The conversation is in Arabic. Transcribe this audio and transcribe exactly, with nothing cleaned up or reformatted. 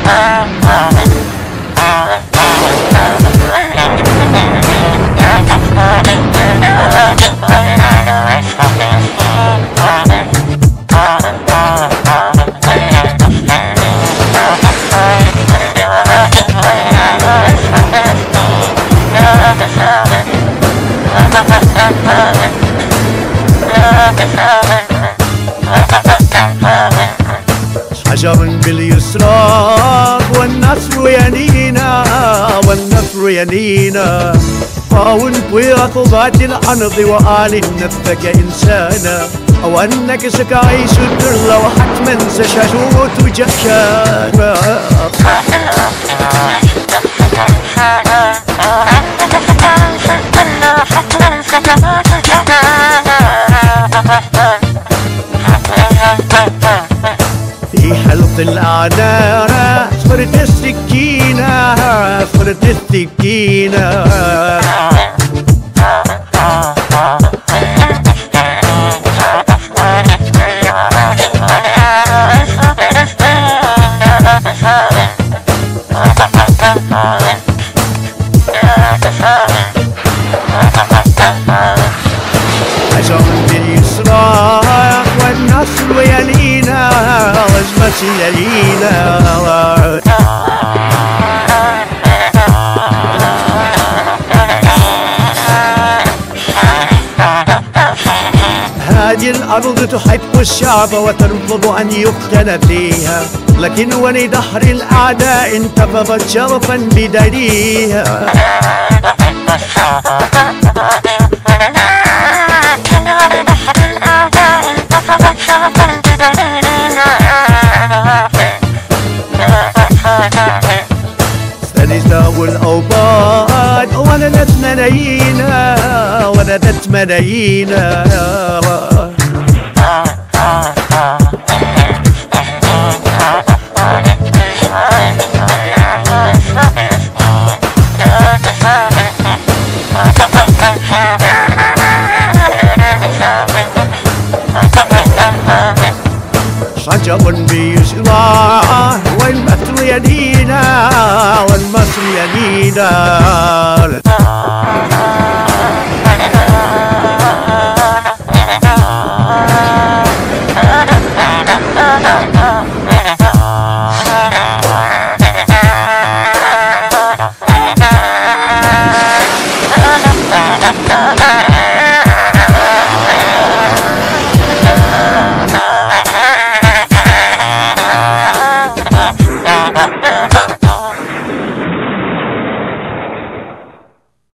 حجر باليسرى والنصر ينينا والنصر ينينا فاون بويرة ذات الأرض وآل نفك إنسانا أو أنك سكعيش الدر وحتما سشجوت جكانا في حلق الأعناق صرت السكينة صرت السكينة حجر باليسرى والنصر يلينا والمسي يلينا هذه الأرض تحب الشعب وترفض أن يقتل فيها، لكن ولدحر الأعداء انتفضت شرفا بدليها. سنزداد الأوباد ولدت ملايينا ولدت ملايينا. شجر بيسرى والمصر يدينا والمصر يدينا. Uh, uh, uh, uh.